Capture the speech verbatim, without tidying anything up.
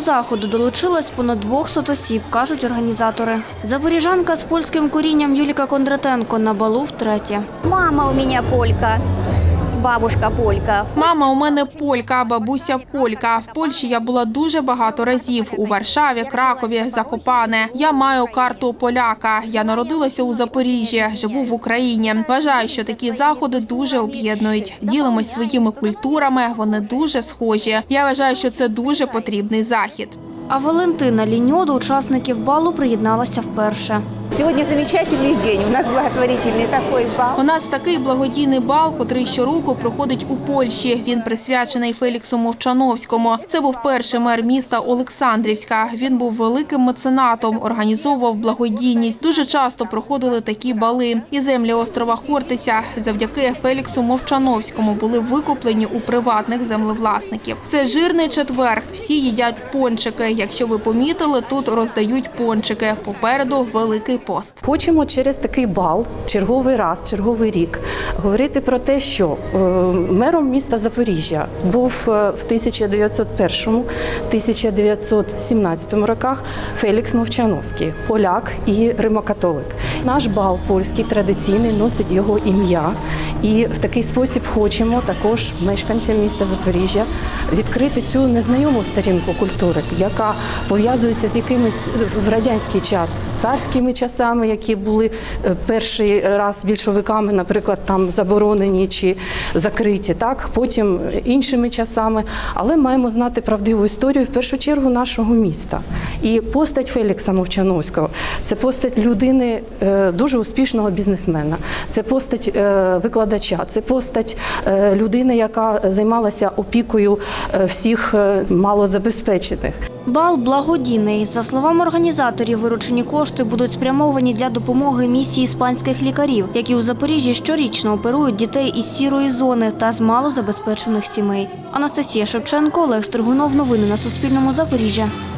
заходу долучилось понад двохсот осіб, кажуть організатори. Запоріжанка з польським корінням Юліка Кондратенко на балу втретє. Мама у мене полька. Бабушка полька. Мама у мене полька, бабуся полька. В Польщі я була дуже багато разів. У Варшаві, Кракові, Закопане. Я маю карту поляка. Я народилася у Запоріжжі, живу в Україні. Вважаю, що такі заходи дуже об'єднують. Ділимось своїми культурами, вони дуже схожі. Я вважаю, що це дуже потрібний захід. А Валентина Ліньо до учасників балу приєдналася вперше. Сьогодні замечательний день. У нас благотворительний такий бал. У нас такий благодійний бал, котрий щороку проходить у Польщі. Він присвячений Феліксу Мовчановському. Це був перший мер міста Олександрівська. Він був великим меценатом, організовував благодійність. Дуже часто проходили такі бали. І землі острова Хортиця завдяки Феліксу Мовчановському були викуплені у приватних землевласників. Це жирний четвер. Всі їдять пончики. Якщо ви помітили, тут роздають пончики. Попереду великий пост. Хочемо через такий бал, черговий раз, черговий рік, говорити про те, що е, мером міста Запоріжжя був е, в тисяча дев'ятсот першому - тисяча дев'ятсот сімнадцятому роках Фелікс Мовчановський, поляк і римокатолик. Наш бал польський традиційний носить його ім'я. І в такий спосіб хочемо також мешканцям міста Запоріжжя відкрити цю незнайому сторінку культури, яка пов'язується з якимись в радянський час царськими часами, які були перший раз більшовиками, наприклад, там заборонені чи закриті, так, потім іншими часами. Але маємо знати правдиву історію, в першу чергу, нашого міста. І постать Фелікса Мовчановського – це постать людини дуже успішного бізнесмена, це постать викладача, це постать людини, яка займалася опікою всіх малозабезпечених. Бал благодійний. За словами організаторів, виручені кошти будуть спрямовані для допомоги місії іспанських лікарів, які у Запоріжжі щорічно оперують дітей із сірої зони та з малозабезпечених сімей. Анастасія Шевченко, Олег Стригунов. Новини на Суспільному. Запоріжжя.